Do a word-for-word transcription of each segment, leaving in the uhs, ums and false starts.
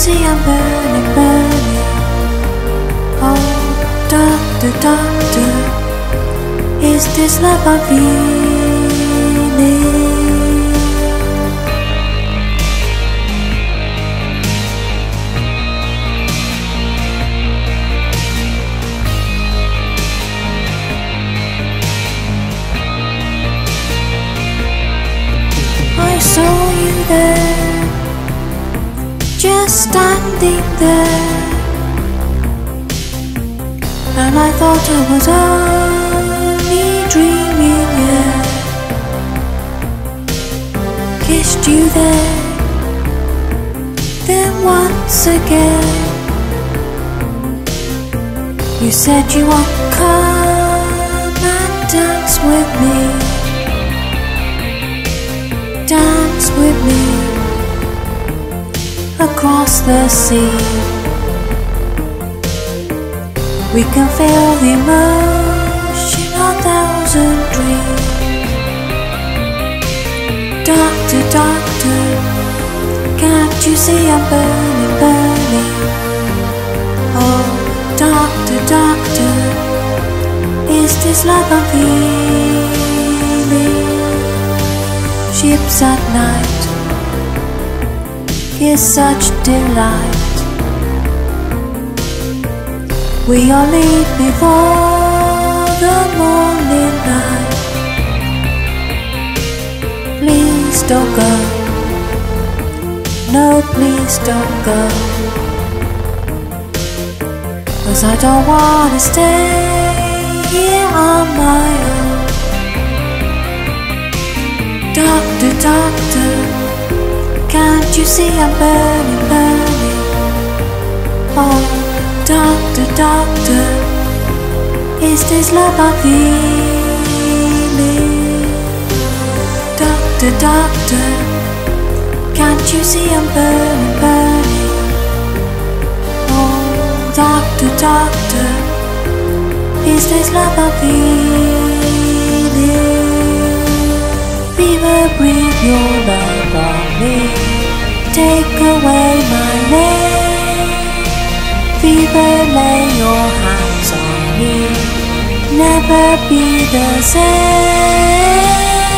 see I'm burning, burning? Oh, doctor, doctor, is this love I'm feeling? I saw you there, just standing there, and I thought I was only dreaming, yeah. Kissed you there, then once again you said you would come and dance with me, dance with me across the sea. We can feel the emotion of a thousand dreams. Doctor, doctor, can't you see I'm burning, burning? Oh, doctor, doctor, is this love I'm feeling? Ships at night is such delight. We all leave before the morning light. Please don't go, no please don't go, 'cause I don't wanna stay here on my own. Doctor, doctor, can't you see I'm burning, burning? Oh, doctor, doctor, is this love I'm feeling? Doctor, doctor, can't you see I'm burning, burning? Oh, doctor, doctor, is this love I'm feeling? Fever, breathe your love on me, take away my name. Fever, lay your hands on me, never be the same.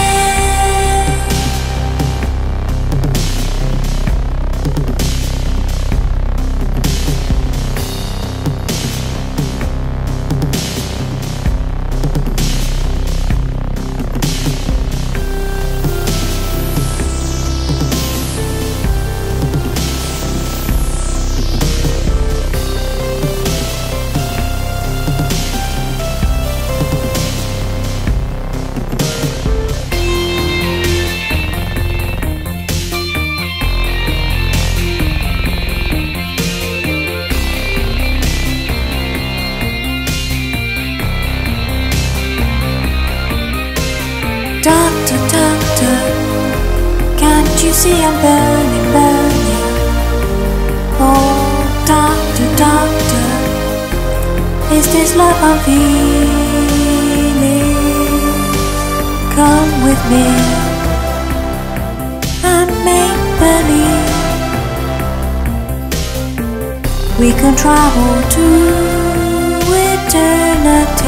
Doctor, doctor, can't you see I'm burning, burning? Oh, doctor, doctor, is this love I'm feeling? Come with me and make believe we can travel to eternity.